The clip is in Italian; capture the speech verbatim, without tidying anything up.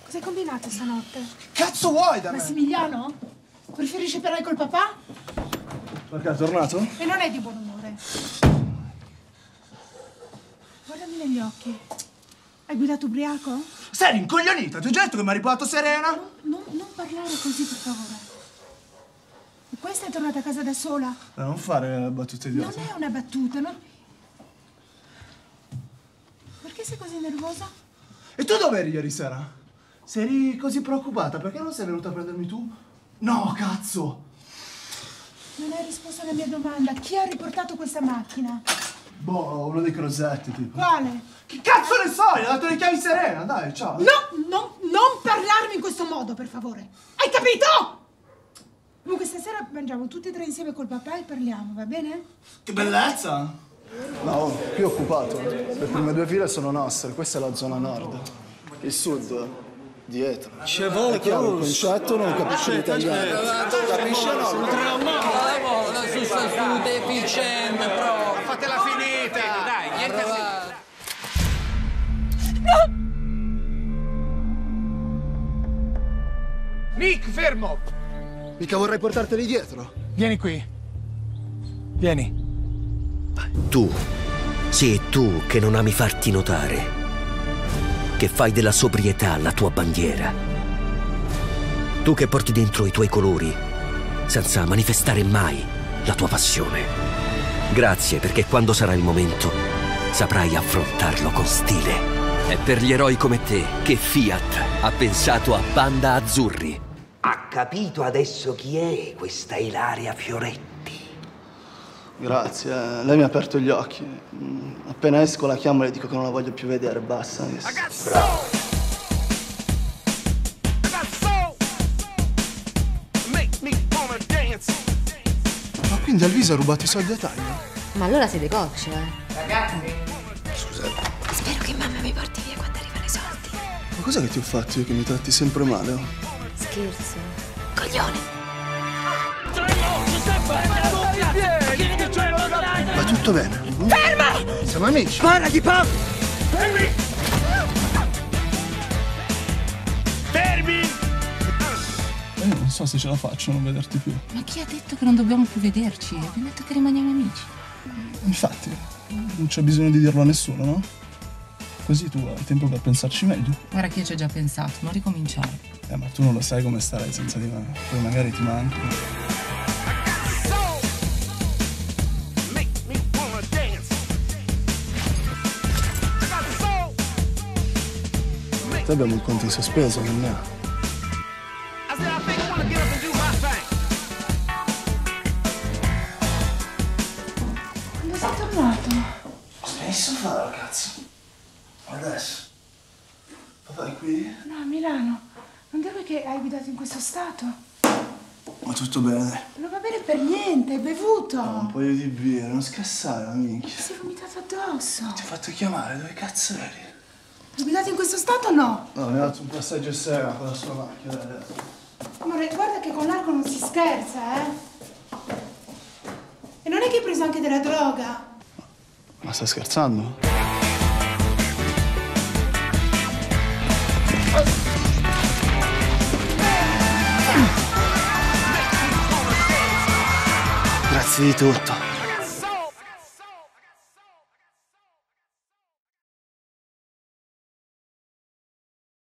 Cosa hai combinato stanotte? Cazzo vuoi da me? Massimiliano? Preferisci parlare col papà? Perché è tornato? E non è di buon umore. Guardami negli occhi. Hai guidato ubriaco? Sei rincoglionita? Ti ho già detto che mi ha riportato Serena? Non, non, non parlare così, per favore. E poi sei tornata a casa da sola? Per non fare battute idiote. Non è una battuta, non... Perché sei così nervosa? E tu dove eri ieri sera? Sei così preoccupata? Perché non sei venuta a prendermi tu? No, cazzo! Non hai risposto alla mia domanda. Chi ha riportato questa macchina? Boh, uno dei Crosetti, tipo. Quale? Che cazzo ne so? Gli ho dato le chiavi Serena, dai, ciao. No, no, non parlarmi in questo modo, per favore. Hai capito? Comunque stasera mangiamo tutti e tre insieme col papà e parliamo, va bene? Che bellezza! No, qui è occupato. Le prime due file sono nostre, questa è la zona nord. Il sud, dietro. Ci vuole è chiaro, il concetto non capisce l'italiano. Capisce o no? La su sta deficiente, però. Fatela finita! Dai, niente a Nick, fermo! Mica vorrei portarteli dietro. Vieni qui. Vieni. Tu, sì, tu che non ami farti notare, che fai della sobrietà la tua bandiera. Tu che porti dentro i tuoi colori senza manifestare mai la tua passione. Grazie, perché quando sarà il momento saprai affrontarlo con stile. È per gli eroi come te che Fiat ha pensato a Banda Azzurri. Ha capito adesso chi è questa Ilaria Fioretti? Grazie, eh. Lei mi ha aperto gli occhi. Mm, Appena esco la chiamo e le dico che non la voglio più vedere, basta. Bravo. Ma quindi Alvise ha rubato i soldi a Taglia? Ma allora siete cocce, eh? Scusate. Spero che mamma mi porti via quando arrivano i soldi. Ma cos'è che ti ho fatto io che mi tratti sempre male? Oh? Scherzo. Coglione. Va tutto bene? Mm? Ferma! Siamo amici. Sparagli, Pam! Fermi! Fermi! Io non so se ce la faccio a non vederti più. Ma chi ha detto che non dobbiamo più vederci? Abbiamo detto che rimaniamo amici. Infatti, non c'è bisogno di dirlo a nessuno, no? Così tu hai tempo per pensarci meglio. Guarda che io ci ho già pensato, non ricominciare. Eh, ma tu non lo sai come starai senza di me. Poi magari ti manco. Noi abbiamo il conto in sospeso, non ne ha. Quando sei tornato? Ho smesso a farlo, cazzo. Adesso. Papà è qui? No, a Milano. Non dirmi che hai guidato in questo stato. Ma tutto bene. Non va bene per niente, hai bevuto. No, un paio di birre, non scassare, amici. Ti sei vomitato addosso. Ti ho fatto chiamare, dove cazzo eri? Hai guidato in questo stato o no? No, mi ha dato un passaggio Serena con la sua macchina, dai, adesso. Amore, guarda che con l'arco non si scherza, eh. E non è che hai preso anche della droga? Ma stai scherzando? Grazie di tutto.